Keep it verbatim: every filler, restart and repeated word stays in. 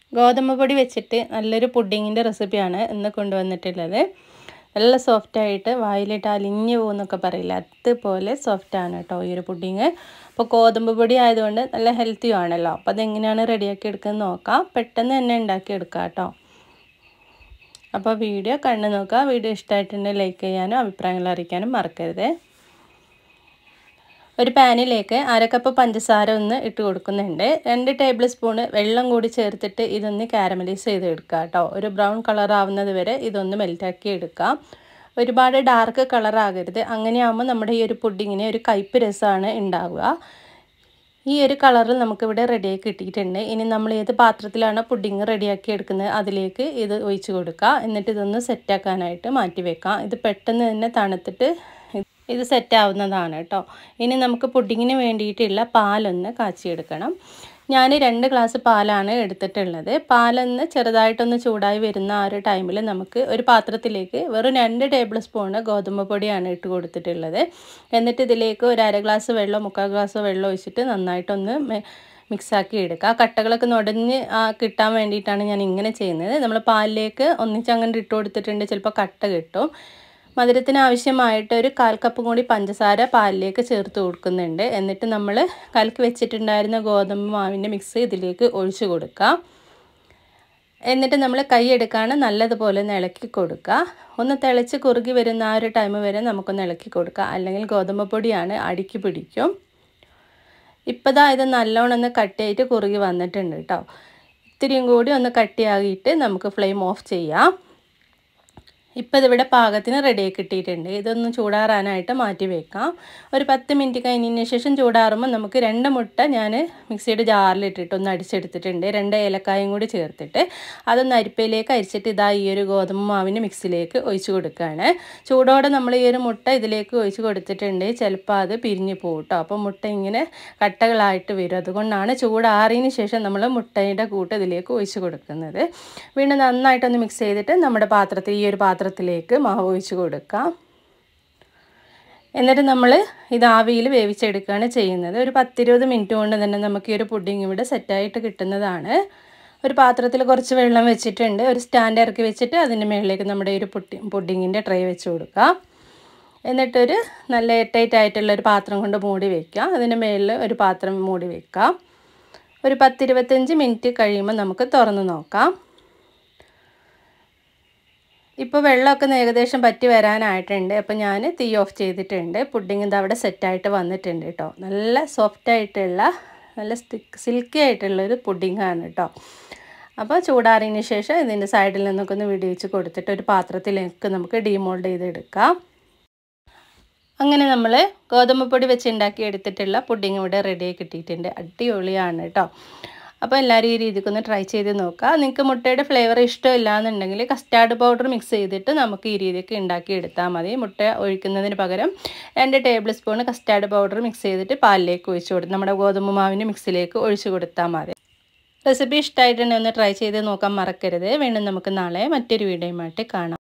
ഗോതമ്പ് പൊടി വെച്ചിട്ട് നല്ലൊരു പുഡിങ്ങിൻ്റെ റെസിപ്പിയാണ് ഇന്ന് കൊണ്ടുവന്നിട്ടുള്ളത്. നല്ല സോഫ്റ്റായിട്ട് വായിലിട്ട് അലിഞ്ഞു പോകുന്നൊക്കെ പറയില്ല, അതുപോലെ സോഫ്റ്റാണ് കേട്ടോ ഈ ഒരു പുഡിങ്. അപ്പോൾ ഗോതമ്പ് പൊടി ആയതുകൊണ്ട് നല്ല ഹെൽത്തിയും ആണല്ലോ. അപ്പോൾ അതെങ്ങനെയാണ് റെഡിയാക്കി എടുക്കുന്നത് നോക്കാം. പെട്ടെന്ന് തന്നെ ഉണ്ടാക്കിയെടുക്കാം കേട്ടോ. അപ്പോൾ വീഡിയോ കണ്ടു നോക്കുക. വീഡിയോ ഇഷ്ടമായിട്ടുണ്ടെങ്കിൽ ലൈക്ക് ചെയ്യാനും അഭിപ്രായങ്ങൾ അറിയിക്കാനും മറക്കരുത്. ഒരു പാനിലേക്ക് അര കപ്പ് പഞ്ചസാര ഒന്ന് ഇട്ട് കൊടുക്കുന്നുണ്ട്. രണ്ട് ടേബിൾ സ്പൂണ് വെള്ളം കൂടി ചേർത്തിട്ട് ഇതൊന്ന് കാരമലൈസ് ചെയ്തെടുക്കുക കേട്ടോ. ഒരു ബ്രൗൺ കളർ ആവുന്നത് വരെ ഇതൊന്ന് മെൽറ്റാക്കി എടുക്കാം. ഒരുപാട് ഡാർക്ക് കളർ ആകരുത്. അങ്ങനെയാകുമ്പോൾ നമ്മുടെ ഈ ഒരു പുഡിങ്ങിന് ഒരു കയ്പ്പ് രസമാണ് ഉണ്ടാവുക. ഈ ഒരു കളറിൽ നമുക്കിവിടെ റെഡിയാക്കി കിട്ടിയിട്ടുണ്ട്. ഇനി നമ്മൾ ഏത് പാത്രത്തിലാണ് പുഡിങ് റെഡിയാക്കി എടുക്കുന്നത് അതിലേക്ക് ഇത് ഒഴിച്ച് കൊടുക്കുക. എന്നിട്ട് ഇതൊന്ന് സെറ്റാക്കാനായിട്ട് മാറ്റി വെക്കാം. ഇത് പെട്ടെന്ന് തന്നെ തണുത്തിട്ട് ഇത് സെറ്റാവുന്നതാണ് കേട്ടോ. ഇനി നമുക്ക് പുഡിങ്ങിന് വേണ്ടിയിട്ടുള്ള പാലൊന്ന് കാച്ചിയെടുക്കണം. ഞാൻ രണ്ട് ഗ്ലാസ് പാലാണ് എടുത്തിട്ടുള്ളത്. പാലൊന്ന് ചെറുതായിട്ടൊന്ന് ചൂടായി വരുന്ന ആ ഒരു ടൈമിൽ നമുക്ക് ഒരു പാത്രത്തിലേക്ക് വെറും രണ്ട് ടേബിൾ സ്പൂണ് ഗോതമ്പ് പൊടിയാണ് ഇട്ട് കൊടുത്തിട്ടുള്ളത്. എന്നിട്ട് ഇതിലേക്ക് ഒരു അര ഗ്ലാസ് വെള്ളം മുക്കാൽ ഗ്ലാസ് വെള്ളം ഒഴിച്ചിട്ട് നന്നായിട്ടൊന്ന് മിക്സാക്കി എടുക്കുക. കട്ടകളൊക്കെ നുടഞ്ഞ് കിട്ടാൻ വേണ്ടിയിട്ടാണ് ഞാൻ ഇങ്ങനെ ചെയ്യുന്നത്. നമ്മൾ പാലിലേക്ക് ഒന്നിച്ച് അങ്ങനെ ഇട്ട് കൊടുത്തിട്ടുണ്ട്, ചിലപ്പോൾ കട്ട കിട്ടും. മധുരത്തിന് ആവശ്യമായിട്ട് ഒരു കാൽ കപ്പ് കൂടി പഞ്ചസാര പാലിലേക്ക് ചേർത്ത് കൊടുക്കുന്നുണ്ട്. എന്നിട്ട് നമ്മൾ കലക്കി വെച്ചിട്ടുണ്ടായിരുന്ന ഗോതമ്പ് മാവിൻ്റെ മിക്സ് ഇതിലേക്ക് ഒഴിച്ചു കൊടുക്കുക. എന്നിട്ട് നമ്മൾ കൈ എടുക്കാണ് നല്ലതുപോലെ ഒന്ന് ഇളക്കി കൊടുക്കുക. ഒന്ന് തിളച്ച് കുറുകി വരുന്ന ആ ഒരു ടൈം വരെ നമുക്കൊന്ന് ഇളക്കി കൊടുക്കുക, അല്ലെങ്കിൽ ഗോതമ്പ് പൊടിയാണ് അടിക്ക് പിടിക്കും. ഇപ്പോൾ ദാ ഇത് നല്ലോണം ഒന്ന് കട്ടിയായിട്ട് കുറുകി വന്നിട്ടുണ്ട് കേട്ടോ. ഇത്തിരിയും കൂടി ഒന്ന് കട്ടിയാക്കിയിട്ട് നമുക്ക് ഫ്ലെയിം ഓഫ് ചെയ്യാം. ഇപ്പോൾ ഇതിവിടെ പാകത്തിന് റെഡിയാക്കി കിട്ടിയിട്ടുണ്ട്. ഇതൊന്ന് ചൂടാറാനായിട്ട് മാറ്റി വെക്കാം. ഒരു പത്ത് മിനിറ്റ് കഴിഞ്ഞതിന് ശേഷം ചൂടാറുമ്പോൾ നമുക്ക് രണ്ട് മുട്ട ഞാൻ മിക്സിയുടെ ജാറിലിട്ടിട്ട് ഒന്ന് അടിച്ചെടുത്തിട്ടുണ്ട്. രണ്ട് ഏലക്കായും കൂടി ചേർത്തിട്ട് അതൊന്ന് അരിപ്പയിലേക്ക് അരിച്ചിട്ട് ഇതാ ഈ ഒരു ഗോതമ്പ് മാവിൻ്റെ മിക്സിലേക്ക് ഒഴിച്ച് കൊടുക്കുകയാണ്. ചൂടോടെ നമ്മൾ ഈ ഒരു മുട്ട ഇതിലേക്ക് ഒഴിച്ച് കൊടുത്തിട്ടുണ്ട്. ചിലപ്പോൾ അത് പിരിഞ്ഞ് പോകും കേട്ടോ. അപ്പോൾ മുട്ട ഇങ്ങനെ കട്ടകളായിട്ട് വരും. അതുകൊണ്ടാണ് ചൂടാറിയതിന് ശേഷം നമ്മൾ മുട്ടയുടെ കൂട്ട് ഇതിലേക്ക് ഒഴിച്ച് കൊടുക്കുന്നത്. വീണ്ടും നന്നായിട്ടൊന്ന് മിക്സ് ചെയ്തിട്ട് നമ്മുടെ പാത്രത്തിൽ ഈ ഒരു പാത്രം ത്തിലേക്ക് മാവ് ഒഴിച്ച് കൊടുക്കാം. എന്നിട്ട് നമ്മൾ ഇത് ആവിയിൽ വേവിച്ചെടുക്കുകയാണ് ചെയ്യുന്നത്. ഒരു പത്തിരുപത് മിനിറ്റ് കൊണ്ട് തന്നെ നമുക്ക് ഈ ഒരു പുഡിങ് ഇവിടെ സെറ്റായിട്ട് കിട്ടുന്നതാണ്. ഒരു പാത്രത്തിൽ കുറച്ച് വെള്ളം വെച്ചിട്ടുണ്ട്. ഒരു സ്റ്റാൻഡ് ഇറക്കി വെച്ചിട്ട് അതിൻ്റെ മുകളിലേക്ക് നമ്മുടെ ഒരു പുഡി പുഡിങ്ങിൻ്റെ ട്രേ വെച്ച് കൊടുക്കാം. എന്നിട്ടൊരു നല്ല എയർടൈറ്റ് ആയിട്ടുള്ളൊരു പാത്രം കൊണ്ട് മൂടി വയ്ക്കാം. അതിൻ്റെ മുകളിൽ ഒരു പാത്രം മൂടി വയ്ക്കാം. ഒരു പത്തിരുപത്തഞ്ച് മിനിറ്റ് കഴിയുമ്പോൾ നമുക്ക് തുറന്ന് നോക്കാം. ഇപ്പോൾ വെള്ളമൊക്കെ ഏകദേശം പറ്റി വരാനായിട്ടുണ്ട്. അപ്പോൾ ഞാൻ തീ ഓഫ് ചെയ്തിട്ടുണ്ട്. പുഡിങ് ഇത് അവിടെ സെറ്റായിട്ട് വന്നിട്ടുണ്ട് കേട്ടോ. നല്ല സോഫ്റ്റായിട്ടുള്ള നല്ല സ്റ്റിക്ക് സിൽക്കി ആയിട്ടുള്ളൊരു പുഡിങ്ങാണ് കേട്ടോ. അപ്പോൾ ചൂടാറിയതിന് ശേഷം ഇതിൻ്റെ സൈഡിൽ നിന്നൊക്കെ ഒന്ന് വിടിയിച്ച് കൊടുത്തിട്ട് ഒരു പാത്രത്തിലേക്ക് നമുക്ക് ഡീമോൾഡ് ചെയ്തെടുക്കാം. അങ്ങനെ നമ്മൾ ഗോതമ്പ് പൊടി വെച്ച് ഉണ്ടാക്കി എടുത്തിട്ടുള്ള പുഡിങ് ഇവിടെ റെഡിയായി കിട്ടിയിട്ടുണ്ട്. അടിപൊളിയാണ് കേട്ടോ. അപ്പോൾ എല്ലാവരും ഈ രീതിക്കൊന്ന് ട്രൈ ചെയ്ത് നോക്കുക. നിങ്ങൾക്ക് മുട്ടയുടെ ഫ്ലേവർ ഇഷ്ടമില്ല എന്നുണ്ടെങ്കിൽ കസ്റ്റാർഡ് പൗഡർ മിക്സ് ചെയ്തിട്ട് നമുക്ക് ഈ രീതിക്ക് ഉണ്ടാക്കി എടുത്താൽ മതി. മുട്ട ഒഴിക്കുന്നതിന് പകരം രണ്ട് tablespoon custard powder mix ചെയ്തിട്ട് പാലിലേക്ക് ഒഴിച്ച് കൊടുത്ത് നമ്മുടെ ഗോതമ്പ് മാവിൻ്റെ മിക്സിലേക്ക് ഒഴിച്ച് കൊടുത്താൽ മതി. റെസിപ്പി ഇഷ്ടമായിട്ടുണ്ടെങ്കിൽ ഒന്ന് ട്രൈ ചെയ്ത് നോക്കാൻ മറക്കരുത്. വീണ്ടും നമുക്ക് നാളെ മറ്റൊരു വീഡിയോയുമായിട്ട് കാണാം.